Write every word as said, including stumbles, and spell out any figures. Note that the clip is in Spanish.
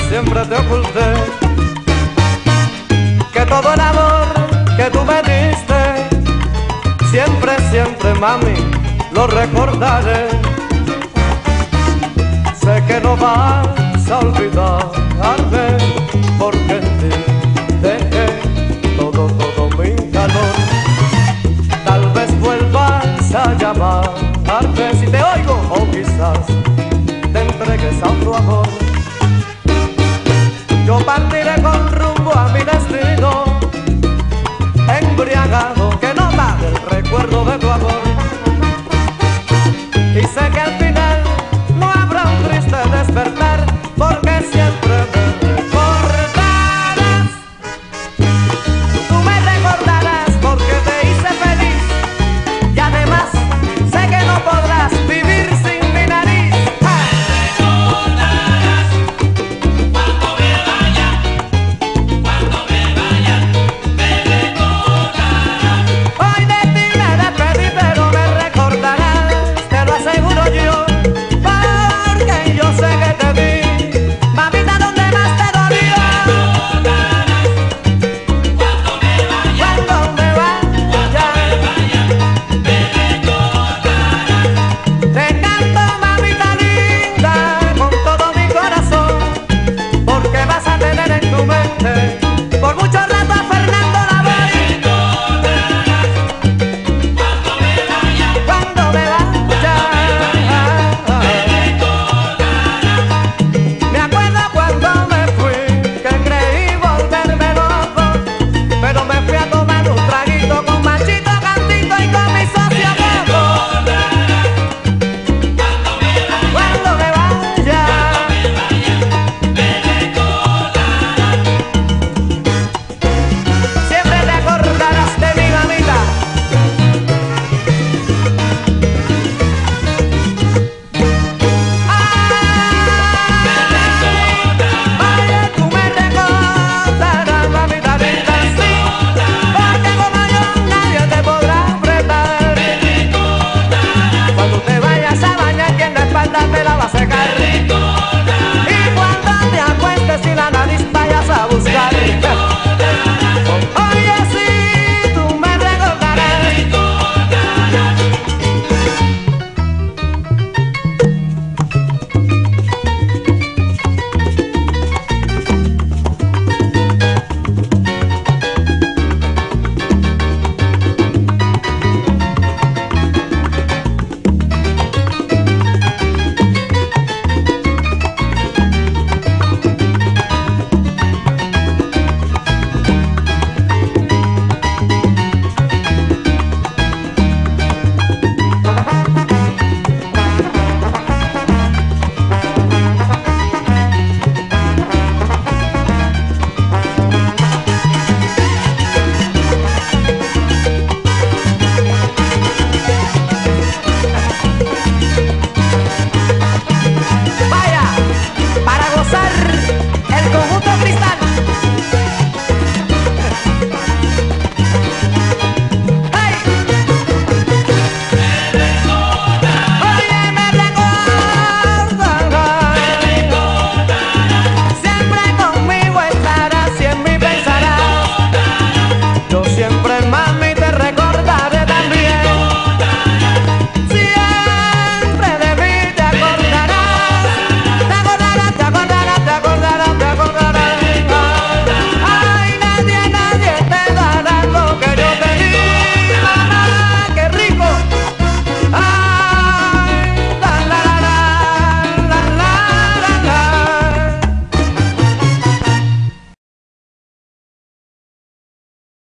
siempre te oculté, que todo el amor que tú me diste, siempre, siempre, mami, lo recordaré. Sé que no vas a olvidarme, porque en ti dejé todo, todo mi calor. Tal vez vuelvas a llamarme si te oigo, o quizás te entregues a otro amor. Yo partiré con rumbo a mi destino, embriagado que no da el recuerdo de tu amor.